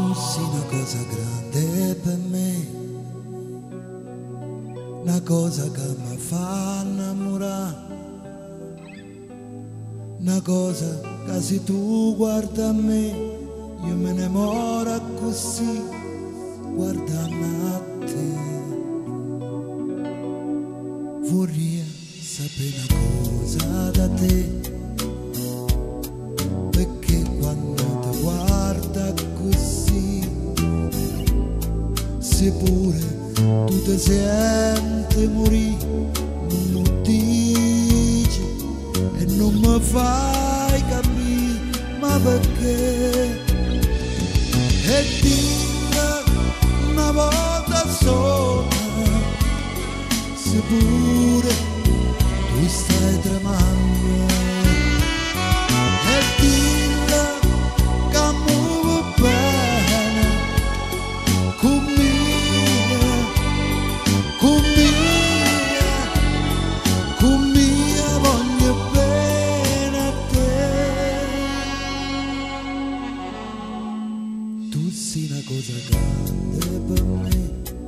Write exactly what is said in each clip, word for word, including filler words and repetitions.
sei una cosa grande per me, una cosa che mi fa innamorare, una cosa che se tu guarda a me, io me ne moro così, guardando a te. Vorrei sapere una cosa da te, perché quando ti guarda così, seppure tu ti senti morire, non lo dici e non mi fai capire, ma perché? E dillo una volta sola, seppure tu stai tremando, e dillo che muovo bene con me, con me, con me voglio bene a te. Tu sei una cosa grande per me,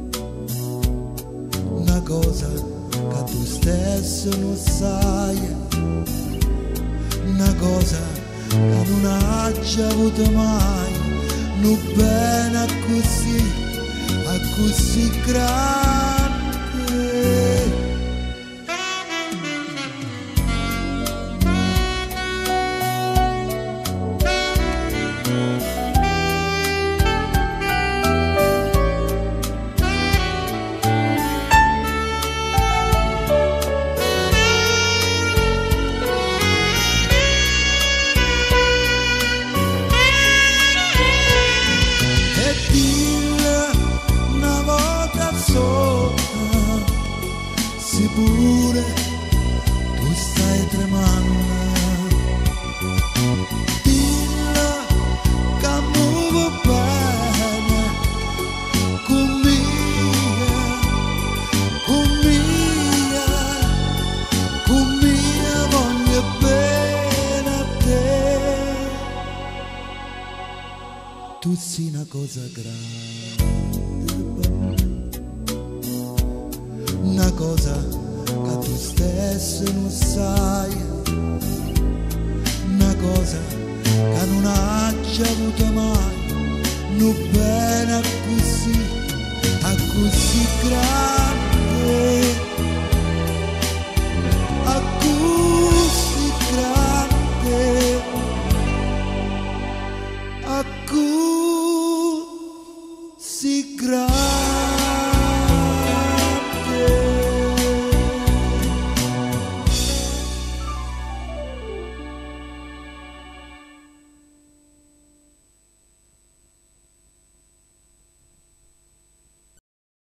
una cosa che tu stesso non sai, una cosa che non hai già avuto mai, non bene così, a così grande. Seppure tu stai tremando, dillo che muovo bene con me, con me, con me voglio bene a te. Tu sei una cosa grande per me, una cosa che tu stesso non sai, una cosa che non hai già avuto mai, non bene a così, a così grande, a così grande, a così grande.